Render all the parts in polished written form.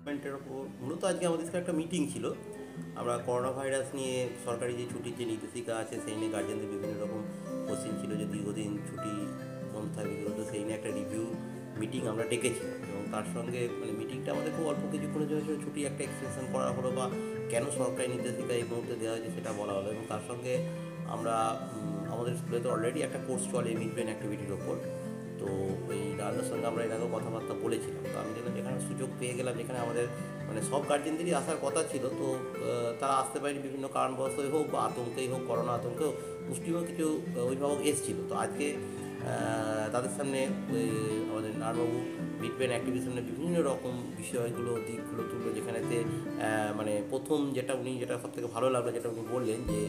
পয়েন্টের ওপর মূলত আজকে আমাদের স্কুলে একটা মিটিং ছিল। আমরা করোনা ভাইরাস নিয়ে সরকারি যে ছুটির যে নির্দেশিকা আছে সেই নিয়ে গার্জেনদের বিভিন্ন রকম কোশ্চেন ছিল যে দীর্ঘদিন ছুটি বন্ধ থাকবে বিগত, সেই নিয়ে একটা রিভিউ মিটিং আমরা ডেকেছিলাম। এবং তার সঙ্গে মিটিংটা আমাদের খুব অল্প কিছুক্ষণের জন্য ছুটি একটা এক্সটেনশন করা হলো, বা কেন সরকারি নির্দেশিকা এই মুহূর্তে দেওয়া হয়েছে সেটা বলা হলো। এবং তার সঙ্গে আমরা আমাদের স্কুলে তো অলরেডি একটা কোর্স চলে মিড-ব্রেন অ্যাক্টিভিটির ওপর। তো এই দাদার সঙ্গে আমরা এর আগেও কথাবার্তা বলেছিলাম। তো আমি দেখলাম যেখানে সুযোগ পেয়ে গেলাম, যেখানে আমাদের সব গার্জেনদেরই আসার কথা ছিল, তো তারা আসতে পারেনি বিভিন্ন কারণবশতই হোক বা আতঙ্কেই হোক, করোনা আতঙ্কেও মুষ্টিমেয় কিছু অভিভাবক এসেছিলো। তো আজকে তাদের সামনে আমাদের নারায়ণবাবু মিড-ব্রেন অ্যাক্টিভিটির সামনে বিভিন্ন রকম বিষয়গুলো দিকগুলো তুললো, যেখানেতে প্রথম যেটা সবথেকে ভালো লাগলো, যেটা উনি বললেন যে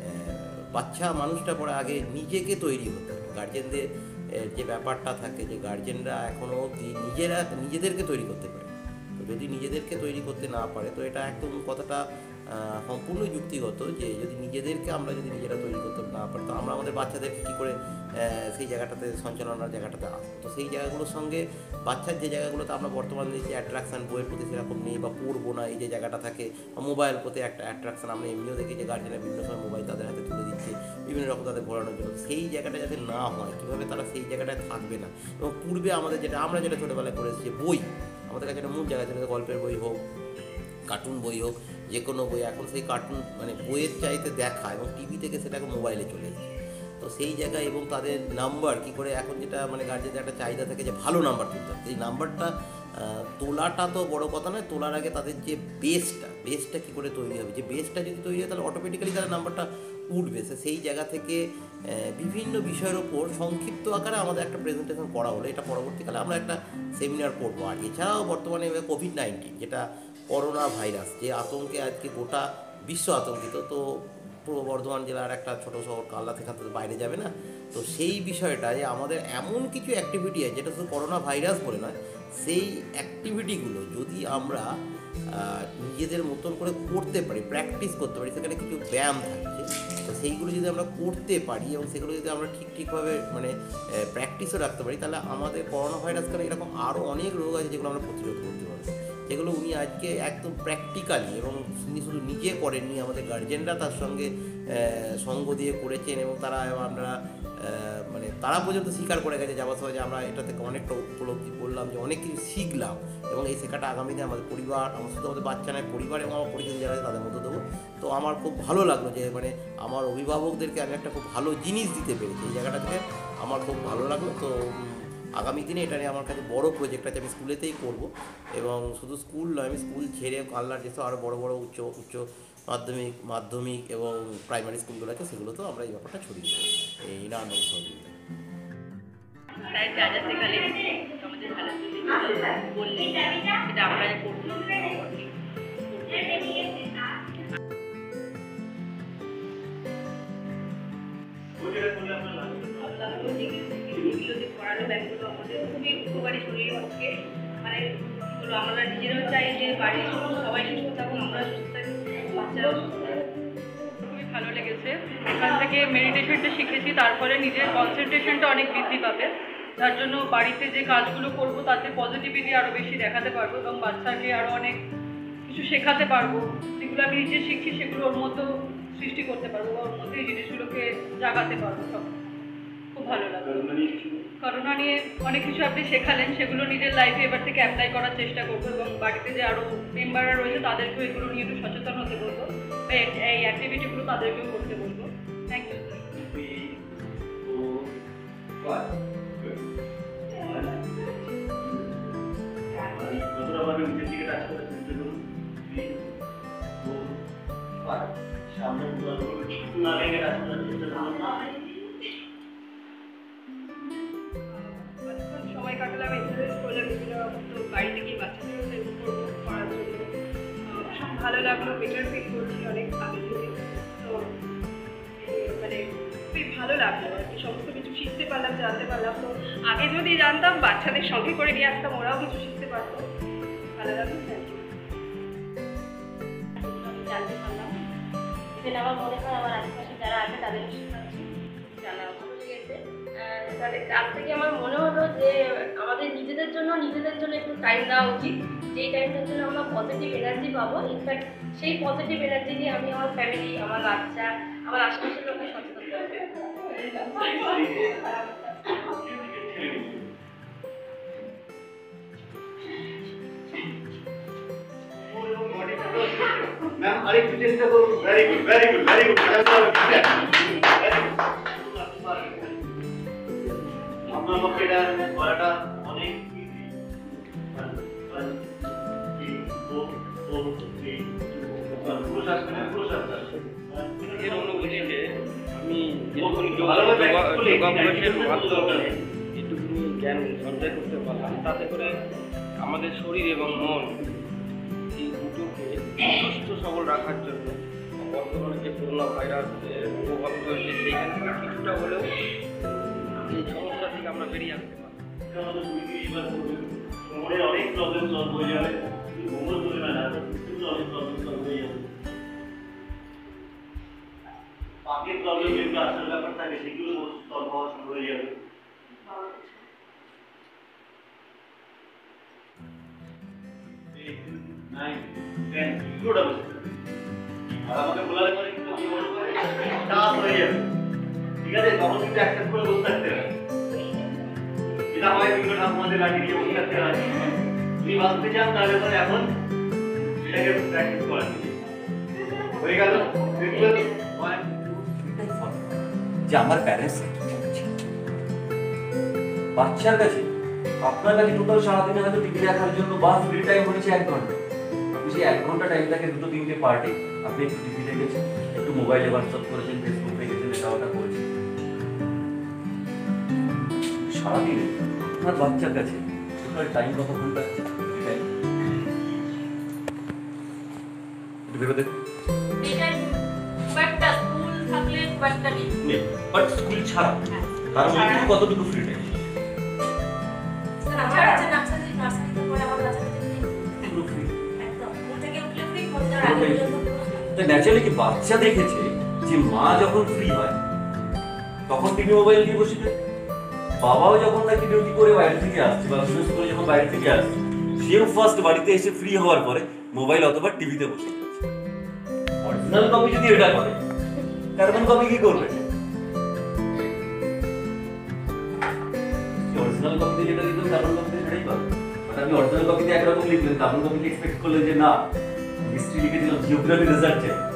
বাচ্চা মানুষটা পরে আগে নিজেকে তৈরি হতে হবে। গার্জেনদের যে ব্যাপারটা থাকে যে গার্জেনরা এখনও অবধি নিজেদেরকে তৈরি করতে পারে। তো যদি নিজেদেরকে তৈরি করতে না পারে, তো এটা একদম কথাটা সম্পূর্ণই যুক্তিগত যে আমরা যদি নিজেরা তৈরি করতে না পারি, তো আমরা আমাদের বাচ্চাদেরকে কী করে সেই জায়গাটাতে সঞ্চালনার জায়গাটাতে আসবো। তো সেই জায়গাগুলোর সঙ্গে বাচ্চার যে জায়গাগুলোতে আমরা বর্তমানে যে অ্যাট্রাকশান বইয়ের প্রতি সেরকম নেই বা পড়বো না, এই যে জায়গাটা থাকে, বা মোবাইল প্রতি একটা অ্যাট্রাকশান আমরা এমনিও দেখি যে গার্জেনরা বিভিন্ন সময় মোবাইল তাদের হাতে তুলে দিচ্ছে বিভিন্ন রকম তাদের ঘোরানোর জন্য। সেই জায়গাটা যাতে না হয়, কীভাবে তারা সেই জায়গাটায় থাকবে না। এবং পূর্বে আমাদের আমরা যেটা ছোটোবেলায় করে এসেছি, বই আমাদের কাছে একটা মূল জায়গা ছিল, গল্পের বই হোক, কার্টুন বই হোক, যে কোনো বই। এখন সেই কার্টুন বইয়ের চাইতে দেখা এবং টিভি থেকে সেটাকে মোবাইলে চলে এসেছে। তো সেই জায়গায় এবং তাদের নাম্বার কী করে এখন যেটা গার্জেনদের একটা চাহিদা থাকে যে ভালো নাম্বার তুলতে হবে। এই নাম্বারটা তোলাটা তো বড় কথা নয়, তোলার আগে তাদের যে বেসটা কী করে তৈরি হবে, যে বেসটা যদি তৈরি হয় তাহলে অটোমেটিক্যালি তাদের নাম্বারটা উঠবে। সেই জায়গা থেকে বিভিন্ন বিষয়ের ওপর সংক্ষিপ্ত আকারে আমাদের একটা প্রেজেন্টেশন করা হলো। এটা পরবর্তীকালে আমরা একটা সেমিনার করবো। আর এছাড়াও বর্তমানে কোভিড-19 যেটা করোনা ভাইরাস, যে আতঙ্কে আজকে গোটা বিশ্ব আতঙ্কিত। তো পূর্ব বর্ধমান জেলার একটা ছোটো শহর কালনা, সেখান থেকে বাইরে যাবে না। তো সেই বিষয়টা যে আমাদের এমন কিছু অ্যাক্টিভিটি আছে যেটা শুধু করোনা ভাইরাস বলে নয়, সেই অ্যাক্টিভিটিগুলো যদি আমরা নিজেদের মতন করে করতে পারি, প্র্যাকটিস করতে পারি, সেখানে কিছু ব্যায়াম থাকছে। তো সেইগুলো যদি আমরা করতে পারি এবং সেগুলো যদি আমরা ঠিকভাবে প্র্যাকটিসও রাখতে পারি, তাহলে আমাদের করোনা ভাইরাস কারণে এরকম আরও অনেক রোগ আছে যেগুলো আমরা প্রতিরোধ করতে পারবো। যেগুলো উনি আজকে একদম প্র্যাকটিক্যালি, এবং উনি শুধু নিজে করেননি, আমাদের গার্জেনরা তার সঙ্গে সঙ্গ দিয়ে করেছেন। এবং আমরা তারা পর্যন্ত স্বীকার করে গেছে যাওয়ার সময় যে আমরা এটা থেকে অনেকটা উপলব্ধি করলাম, যে অনেক কিছু শিখলাম। এবং এই শেখাটা আগামীতে আমাদের পরিবার, শুধু আমাদের বাচ্চা নয়, পরিবার এবং আমার পরিচিত যারা আছে তাদের মধ্যে দেবো। তো আমার খুব ভালো লাগলো যে আমার অভিভাবকদেরকে আমি একটা খুব ভালো জিনিস দিতে পেরেছি। এই জায়গাটা থেকে আমার খুব ভালো লাগলো। তো আগামী দিনে এটা নিয়ে আমার কাছে বড় প্রজেক্ট আছে, আমি স্কুলেতেই করব। এবং শুধু স্কুল নয়, আমি স্কুল ছেড়ে কালনার যেসব আরও বড় বড় উচ্চ মাধ্যমিক এবং প্রাইমারি স্কুলগুলো আছে, সেগুলোতেও আমরা এই ব্যাপারটা ছড়িয়ে দেবো এই নানান সহযোগিতা। তাই যা যা শেখালেন আমাদের ভালো বললেন সেটা আমরা করবো। পড়ানো ব্যাগগুলো আমাদের খুবই উপকারী শরীর পক্ষে। আমরা নিজেরাও চাই যে বাড়ির সবাই সুস্থ থাকুক, আমরা সুস্থ থাকি, বাচ্চারাও সুস্থ থাকুক। খুবই ভালো লেগেছে। এখান থেকে মেডিটেশনটা শিখেছি, তারপরে নিজের কনসেন্ট্রেশনটা অনেক বৃদ্ধি পাবে। তার জন্য বাড়িতে যে কাজগুলো করবো তাতে পজিটিভিটি আরও বেশি দেখাতে পারবো এবং বাচ্চাকে আরও অনেক কিছু শেখাতে পারবো। যেগুলো আমি নিজে শিখছি সেগুলো ওর মতো সৃষ্টি করতে পারবো বা ওর মধ্যে এই জিনিসগুলোকে জাগাতে পারবো। সব খুব ভালো লাগলো। করোনা নিয়ে অনেক কিছু আপনি শেখালেন, সেগুলো নিজের লাইফে এবার থেকে অ্যাপ্লাই করার চেষ্টা করবো এবং বাড়িতে যে আরও মেম্বাররা রয়েছে তাদেরকেও এগুলো নিয়ে একটু সচেতন হতে বলবো, এই অ্যাক্টিভিটিগুলো তাদেরকেও করতে বলবো। Thank you sir. সময় কাটালাম, এক্সারসাইজ করলাম, বিভিন্ন বাড়িতে গিয়ে বাচ্চাদেরও হেল্প করবো করার জন্য। ভালো লাগলো, বেটার ফিল করছি অনেক আগে থেকে। তো খুবই ভালো লাগলো আর কি, সমস্ত কিছু শিখতে পারলাম, জানতে পারলাম। তো আগে যদি জানতাম বাচ্চাদের সঙ্গে করে নিয়ে আসতাম, ওরাও কিছু শিখতে পারতো। ভালো লাগলো। Thank you. জানতে পারলাম, ইভেন আমার মনে হয় আমার আশেপাশে যারা আছে তাদেরও শেখাচ্ছি, জানা ভালো লেগেছে। তাহলে আজ থেকে আমার মনে হলো যে আমাদের নিজেদের জন্য একটু টাইম দেওয়া উচিত। যেই টাইমটার জন্য আমরা পজিটিভ এনার্জি পাবো, ইনফ্যাক্ট সেই পজিটিভ এনার্জি নিয়ে আমি আমার ফ্যামিলি, আমার বাচ্চা, আমার আশেপাশের লোককে সচেতন করবো। ম্যাম আরেকটু চেষ্টা করুন। Very good, very good, very good. আপনার পক্ষে এটা করাটা অনেক ইজি। এর অনুভূতিতে আমি যেটুকুনি যোগাভ্যাসের মাধ্যমে যেটুকুনি জ্ঞান সঞ্চয় করতে পারলাম, তাতে করে আমাদের শরীর এবং মন এই দুটোকে সুস্থ সবল রাখার জন্য বর্তমানে যে করোনা ভাইরাসের প্রভাব রয়েছে সেইখান থেকে কিছুটা হলেও এই সমস্যা থেকে আমরা বেরিয়ে আসতে পারি। অনেক প্রবলেম সলভ হয়ে যাবে, ঘুমোর পরিমাণ অনেক প্রবলেম সলভ হয়ে যাবে। পাকের প্রবলেম যেগুলো আসল ব্যাপার থাকে সেগুলো সলভ হওয়া শুরু হয়ে যাবে। আর আমাকে বলার পরে কিন্তু চাপ হয়ে যাবে, ঠিক আছে? তখন কিন্তু অ্যাকসেপ্ট করে বসে থাকতে হবে। এটা হয় বিভিন্ন আমাদের লাঠি দিয়ে বসে থাকতে হয়। তুমি বাঁচতে চান তাহলে পরে এখন এটাকে প্র্যাকটিস করা হয়ে গেল। যে আমার প্যারেন্টস বাচ্চার কাছে, আপনার কাছে টোটাল সারাদিনে হয়তো টিভি দেখার জন্য বা ফ্রি টাইম হয়েছে 1 ঘন্টা। আপনি সেই 1 ঘন্টা টাইমটাকে 2-3টে পার্টে আপনি একটু টিভি দেখেছেন, একটু মোবাইলে হোয়াটসঅ্যাপ করেছেন, ফেসবুক দেখেছেন, এটা ওটা করেছেন। সারাদিনে আপনার বাচ্চার কাছে টোটাল টাইম কত ঘন্টা? একটু ভেবে দেখুন। স্কুল থাকলে খুব একটা নেই, বাট স্কুল ছাড়া তার মধ্যে কতটুকু ফ্রি টাইম? আমার বাচ্চা নার্সারিতে পড়ে, আমার বাচ্চা পুরো ফ্রি। একদম ঘুম থেকে উঠলে ফ্রি, ঘুম থেকে আগে পর্যন্ত তো ন্যাচারালি কি বাচ্চা দেখেছে যে মা যখন ফ্রি হয় তখন টিভি মোবাইল নিয়ে বসে, বাবাও যখন নাকি ডিউটি করে বাইরে থেকে আসছে বা বিশেষ করে যখন বাইরে থেকে আসছে, সেও ফার্স্ট বাড়িতে এসে ফ্রি হওয়ার পরে মোবাইল অথবা টিভিতে বসে যাচ্ছে। অরিজিনাল কপি যদি এটা করে, কার্বন কপি কি করবে? অরিজিনাল কপিতে যেটা লিখবেন কার্বন কপিতে সেটাই পাবে। বাট আমি অরিজিনাল কপিতে একরকম লিখলেন, কার্বন কপিতে এক্সপেক্ট করলেন যে না হিস্ট্রি লিখেছিলাম, জিওগ্রাফি রেজাল্ট চাই।